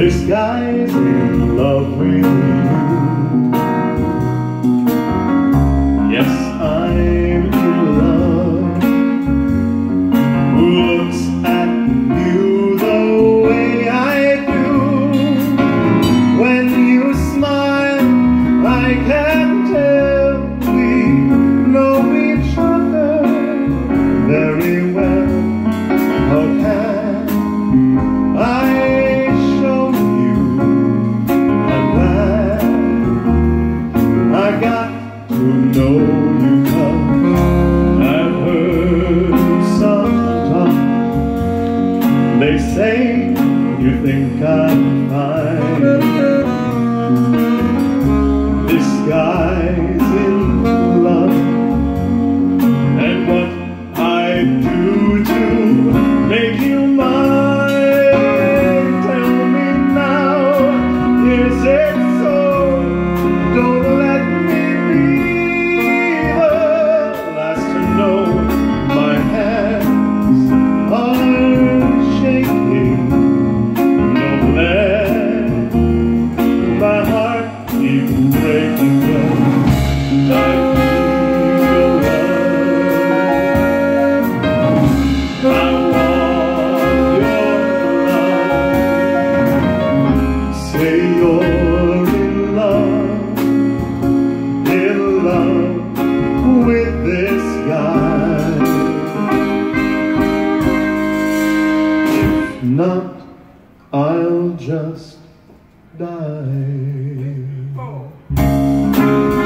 This guy's in love with you. Yes, I'm in love. Who looks at you the way I do? When you smile, I can tell we know each other very well. How can I show you I'm glad I got to know you? 'Cause I've heard some talk. They say you think I'm fine. This guy's in love, and what I do to make you mine. Tell me now, is it so? Don't let me be the last to know. My hands are shaking. Don't let my heart keep breaking. I feel love. I want your love. Say you're in love with this guy. If not, I'll just die.